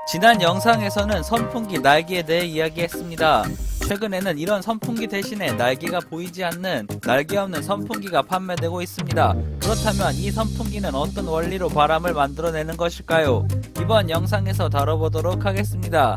지난 영상에서는 선풍기 날개에 대해 이야기했습니다. 최근에는 이런 선풍기 대신에 날개가 보이지 않는 날개 없는 선풍기가 판매되고 있습니다. 그렇다면 이 선풍기는 어떤 원리로 바람을 만들어내는 것일까요? 이번 영상에서 다뤄보도록 하겠습니다.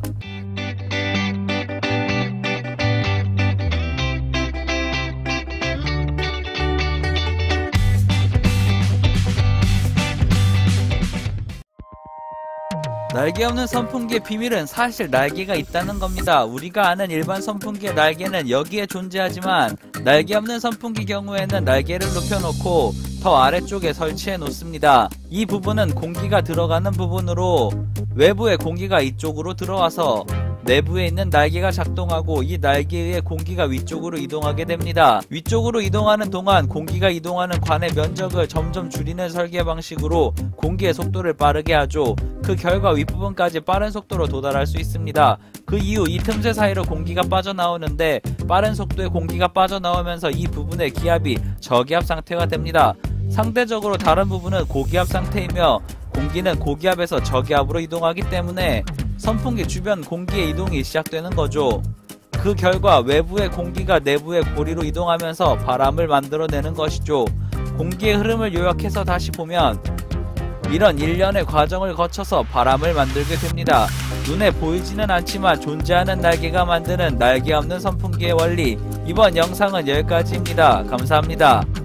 날개 없는 선풍기의 비밀은 사실 날개가 있다는 겁니다. 우리가 아는 일반 선풍기의 날개는 여기에 존재하지만 날개 없는 선풍기 경우에는 날개를 눕혀놓고 더 아래쪽에 설치해 놓습니다. 이 부분은 공기가 들어가는 부분으로 외부의 공기가 이쪽으로 들어와서 내부에 있는 날개가 작동하고 이 날개에 의해 공기가 위쪽으로 이동하게 됩니다. 위쪽으로 이동하는 동안 공기가 이동하는 관의 면적을 점점 줄이는 설계 방식으로 공기의 속도를 빠르게 하죠. 그 결과 윗부분까지 빠른 속도로 도달할 수 있습니다. 그 이후 이 틈새 사이로 공기가 빠져나오는데 빠른 속도의 공기가 빠져나오면서 이 부분의 기압이 저기압 상태가 됩니다. 상대적으로 다른 부분은 고기압 상태이며 공기는 고기압에서 저기압으로 이동하기 때문에 선풍기 주변 공기의 이동이 시작되는 거죠. 그 결과 외부의 공기가 내부의 고리로 이동하면서 바람을 만들어내는 것이죠. 공기의 흐름을 요약해서 다시 보면 이런 일련의 과정을 거쳐서 바람을 만들게 됩니다. 눈에 보이지는 않지만 존재하는 날개가 만드는 날개 없는 선풍기의 원리. 이번 영상은 여기까지입니다. 감사합니다.